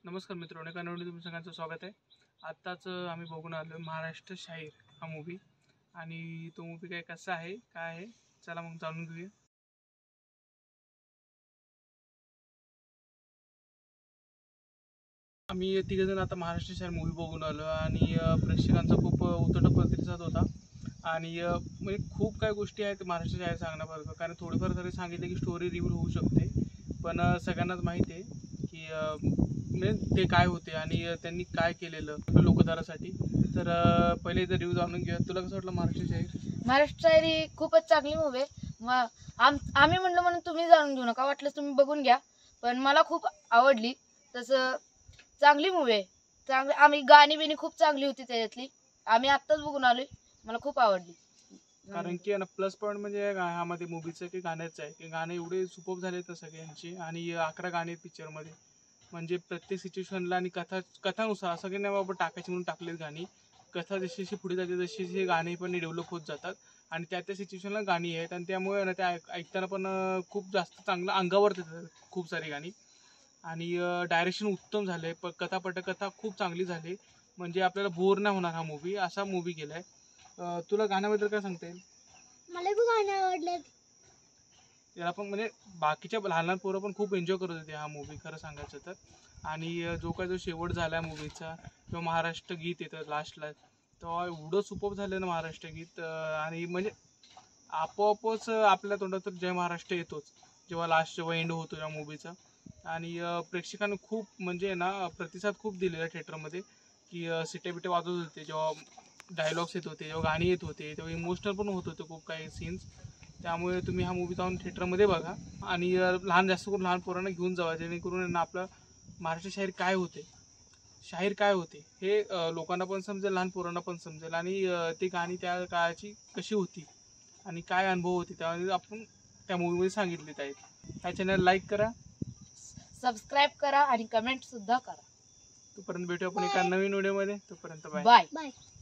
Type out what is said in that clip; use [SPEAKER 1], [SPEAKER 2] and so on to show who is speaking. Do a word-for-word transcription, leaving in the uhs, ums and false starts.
[SPEAKER 1] नमस्कार मित्रांनो, एका नवीन तुमचं सगळ्यांचं स्वागत आहे। आत्ताच आम्ही बघून आलो महाराष्ट्र शाहीर हा मूवी, आणि तो मूवी काय कसा आहे काय आहे चला मग जाणून घेऊया। आम्ही तिघ जण आता महाराष्ट्र शाहीर मूवी बघून आलो आणि प्रेक्षकांचा खूप उत्तम प्रतिसाद होता। आणि म्हणजे खूप काही गोष्टी आहेत महाराष्ट्र शाहीर सांगण्यासारखं, कारण थोडीफार तरी सांगितलं की स्टोरी रिव्हील होऊ शकते, पण सगळ्यांनाच माहिती आहे की म्हणजे ते काय होते आणि त्यांनी काय केलेलं लोकधारासाठी। तर पहिले तर रिव्ह्यू जाणून घेऊया। तुला कसं वाटलं महाराष्ट्र शाहीर?
[SPEAKER 2] महाराष्ट्र शाहीर ही खूपच चांगली मूवी आहे। आम्ही म्हणलो म्हणून तुम्ही जाणून घेऊ नका, वाटलं तुम्ही बघून घ्या, पण मला खूप आवडली। तसं चांगली मूवी आहे, चांगली आम्ही गाणी बिनी खूप चांगली होती त्याच्यातली, आम्ही आत्ताच बघून आलोय, मला खूप आवडली।
[SPEAKER 1] कारण की ना प्लस पॉईंट म्हणजे ह्यामध्ये मूवीचं की गाण्याचं आहे की गाणे एवढे सुपर झाले तर सगळ्यांची, आणि अकरा गाणे पिक्चरमध्ये, म्हणजे प्रत्येक सिच्युएशनला आणि कथा कथानुसार असं की नाही बाबा टाकायची म्हणून टाकलेत गाणी। कथा जशी जशी पुढे जाते तशी हे गाणी पण डेव्हलप होत जातात, आणि त्या त्या सिच्युएशनला गाणी आहेत, आणि त्यामुळे ना त्या ऐकताना पण खूप जास्त चांगलं अंगावर येतात खूप सारी गाणी। आणि डायरेक्शन उत्तम झाले, प कथा पटकथा खूप चांगली झाली, म्हणजे आपल्याला बोर नाही होणार हा मूवी, असा मूवी केलाय। तुला गाण्याबद्दल काय सांगता येईल?
[SPEAKER 2] मला खूप गाणे आवडले,
[SPEAKER 1] त्याला पण म्हणजे बाकीच्या लहान लहान पोरं पण खूप एन्जॉय करत होते हा मूवी खरं सांगायचं तर। आणि जो काय जो शेवट झाला मूवीचा, किंवा महाराष्ट्र गीत येतं लास्टला, तेव्हा एवढं सुपर झालं ना महाराष्ट्र गीत, आणि म्हणजे आपोआपच आपल्या तोंडात जय महाराष्ट्र येतोच जेव्हा लास्ट जेव्हा एंड होतो या मूवीचा। आणि प्रेक्षकांनी खूप म्हणजे ना प्रतिसाद खूप दिलेला थिएटरमध्ये, की सिटे बिटे वाजवत होते जेव्हा डायलॉग्स येत होते, जेव्हा गाणी येत होते, तेव्हा इमोशनल पण होत होते खूप काही सीन्स। त्यामुळे तुम्ही हा मूवी जाऊन थिएटरमध्ये बघा, आणि लहान जास्त करून लहान पोरांना घेऊन जावा, जेणेकरून आपलं महाराष्ट्र शाहीर काय होते शाहीर काय होते हे लोकांना पण समजेल, लहान पोरांना पण समजेल, आणि ती गाणी त्या काळाची कशी होती आणि काय अनुभव होते त्यामध्ये आपण त्या मूवीमध्ये सांगितलेत आहेत। ह्या चॅनल लाईक करा,
[SPEAKER 2] सबस्क्राईब करा आणि कमेंट सुद्धा करा।
[SPEAKER 1] तोपर्यंत भेटू आपण एका नवीन व्हिडिओमध्ये, तोपर्यंत बाय
[SPEAKER 2] बाय बाय।